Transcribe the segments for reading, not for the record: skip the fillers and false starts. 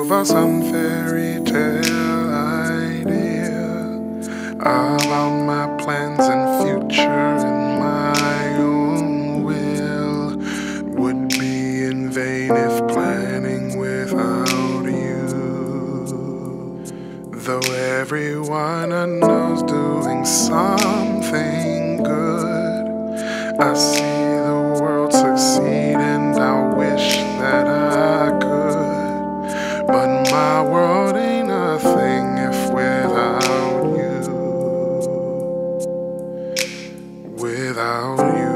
over some fairy tale idea about my plans and future and my own will would be in vain if planning without you. Though everyone I know's doing something good, I see the world succeed and I wish that I could. But my world ain't a thing if without you. Without you,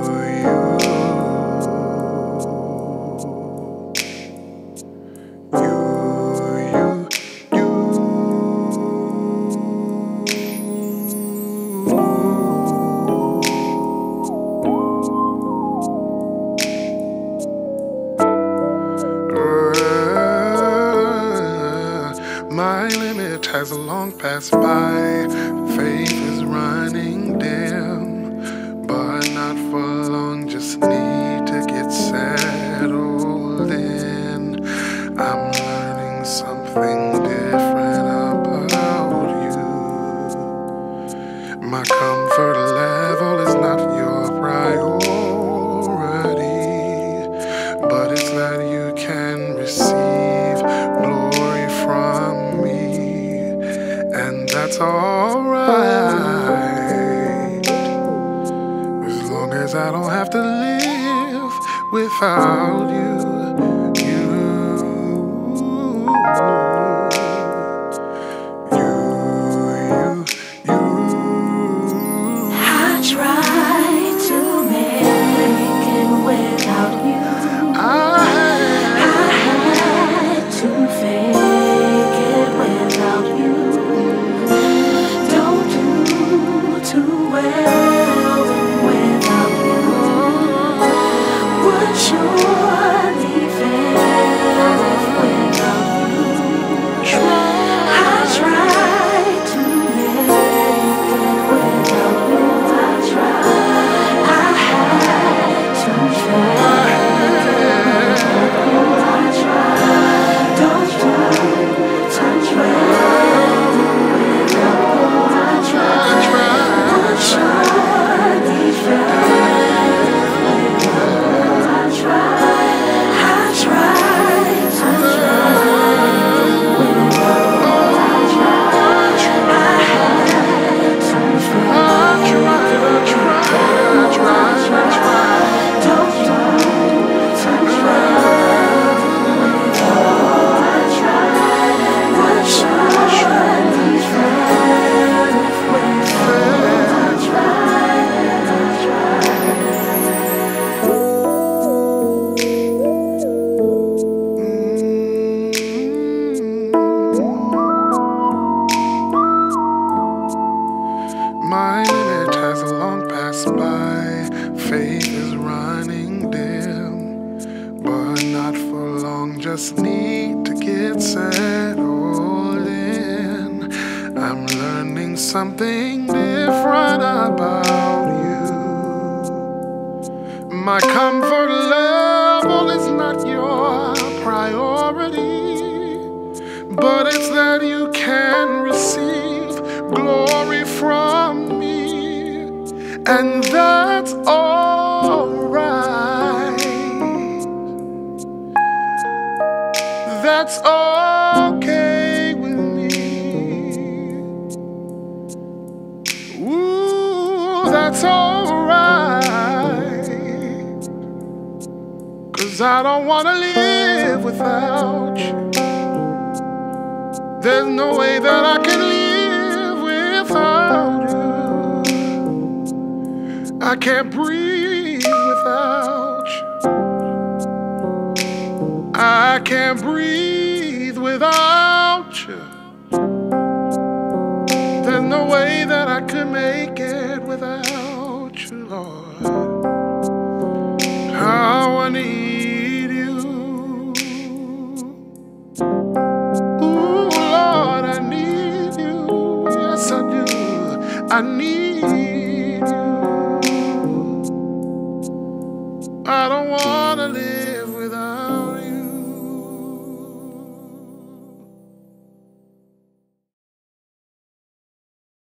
my limit has long passed by. Faith is running dim, but not for long, just need to get settled in. I'm learning something different about you. My comfort level is not your priority, but it's that you can receive glory from me, and that's alright, as long as I don't have to live without you. I tried to make it without you. I had to fake it without you. Don't do too well without you. Would surely fail without you. I tried to make it without you. I tried. I had to fail without you. I tried. Don't do too well without you. I tried. Would surely fail without you. I tried. I tried to fail without you. I tried. I had to fail without you. Don't do too well without you. I tried. Would surely fail without you. I tried. My limit has long passed by. Faith is running dim, but not for long, just need to get settled in. I'm learning something different about you. My comfort level is not your priority, but it's that you can receive glory from me, and that's alright. That's okay with me. Ooh, that's alright, 'cause I don't wanna live without you. There's no way that I can live without you. I can't breathe without you. I can't breathe without you. There's no way that I could make it without you, Lord. How I need you. Ooh, Lord, I need you. Yes, I do. I need you. I don't wanna live without you.